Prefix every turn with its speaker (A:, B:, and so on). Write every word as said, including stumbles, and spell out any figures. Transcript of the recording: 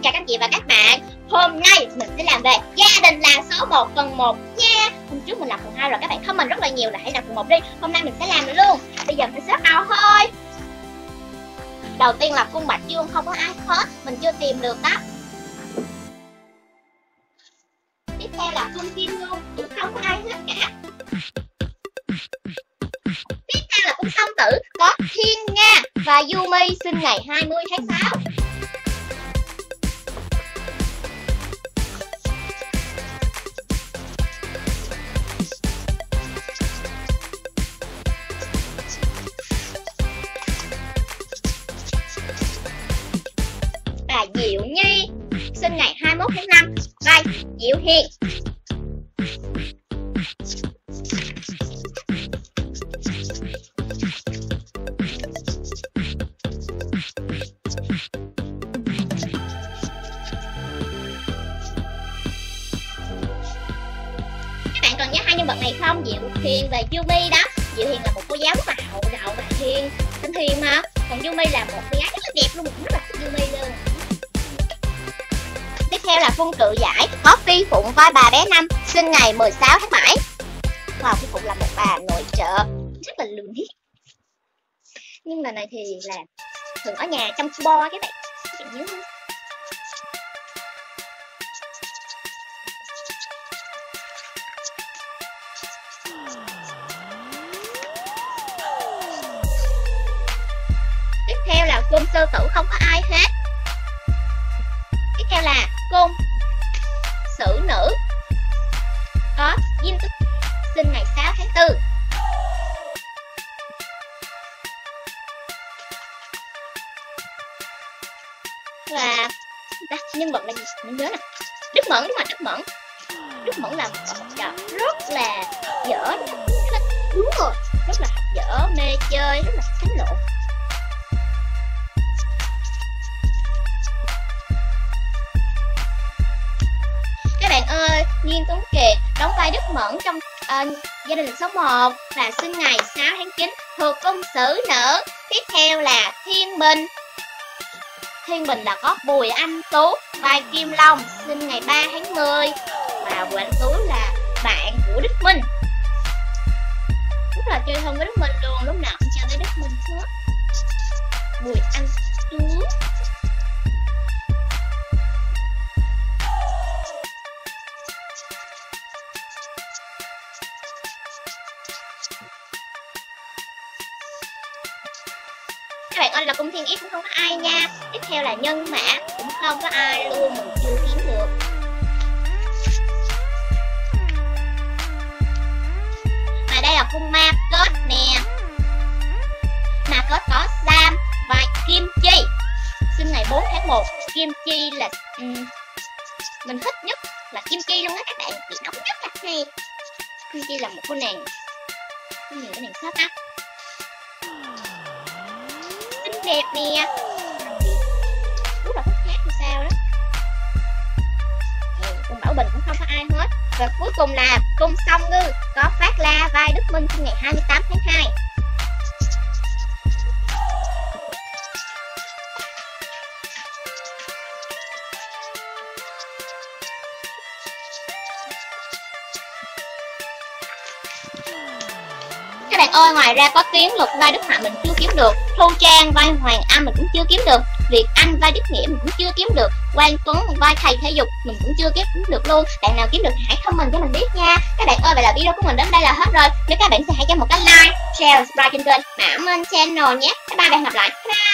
A: chào các chị và các bạn. Hôm nay mình sẽ làm về gia đình là số một phần một nha. Hôm trước mình làm phần hai rồi, các bạn comment rất là nhiều là hãy làm phần một đi. Hôm nay mình sẽ làm nữa luôn. Bây giờ mình sẽ bắt đầu thôi. Đầu tiên là cung Bạch Dương, không có ai hết, mình chưa tìm được đó. Tiếp theo là cung Kim Ngưu, cũng không có ai hết cả. Tiếp theo là cung Song Tử, có Thiên Nga và Yumi sinh ngày hai mươi tháng sáu. Và Diệu Nhi sinh ngày hai mươi mốt tháng năm và Diệu Hiền. Các bạn còn nhớ hai nhân vật này không? Diệu Hiền và Yumi đó. Diệu Hiền là một cô giáo rất là hậu đậu và hiền, thân hiền mà. Còn Yumi là một cô gái rất là đẹp luôn, rất là thích Yumi luôn. Tiếp theo là Cung Cự Giải, có Phi Phụng vai bà bé Năm, sinh ngày mười sáu tháng bảy. Wow, Phi Phụng là một bà nội trợ rất là lười biếng, nhưng mà này thì là thường ở nhà chăm cu bo các bạn, các bạn nhớ không? Tiếp theo là Cung Sư Tử, không có ai hết. Tiếp theo là Cung Sử Nữ, có Diêm Tức sinh ngày sáu tháng tư. Và nhân vật là gì? Mình nhớ nè, Đức Mẫn, đúng rồi, Đức Mẫn. Đức Mẫn là một học trò rất là dở, đúng rồi, rất là dở, mê chơi, rất là đánh lộn. Các bạn ơi, Nghiêm Tuấn Kiệt đóng vai Đức Mẫn trong uh, gia đình số một và sinh ngày sáu tháng chín, thuộc Cung Sử Nữ. Tiếp theo là Thiên Bình. Thiên Bình là có Bùi Anh Tú vai Kim Long, sinh ngày ba tháng mười. Và Bùi Anh Tú là bạn của Đức Minh, rất là chơi thân với Đức Minh luôn, lúc nào cũng chơi với Đức Minh hết. Bùi Anh Tú. Các bạn ơi, là Cung Thiên Yết cũng không có ai nha. Tiếp theo là Nhân Mã, cũng không có ai luôn, mình chưa kiếm được. Và đây là Cung Ma Kết nè. Ma Kết có Sam và Kim Chi, sinh ngày bốn tháng một. Kim Chi là um, mình thích nhất là Kim Chi luôn á các bạn, bị nóng nhất là hay. Kim Chi là một cô nàng, có nhiều cái nàng sắp á, đẹp nè, rất là thích hát như sao đó. Ừ, Cung Bảo Bình cũng không có ai hết. Và cuối cùng là Cung Song Ngư, có Phát La vai Đức Minh, sinh ngày hai mươi tám tháng hai. Các bạn ơi, ngoài ra có Tiến Luật vai Đức Hạnh mình chưa kiếm được, Thu Trang vai Hoàng Anh mình cũng chưa kiếm được, Việt Anh vai Đức Nghĩa mình cũng chưa kiếm được, Quang Tuấn vai thầy thể dục mình cũng chưa kiếm được luôn. Bạn nào kiếm được hãy comment cho mình biết nha. Các bạn ơi, vậy là video của mình đến đây là hết rồi. Nếu các bạn sẽ hãy cho một cái like, share, subscribe trên kênh Mã Minh Channel nhé. Bye bye, bạn gặp lại. Bye.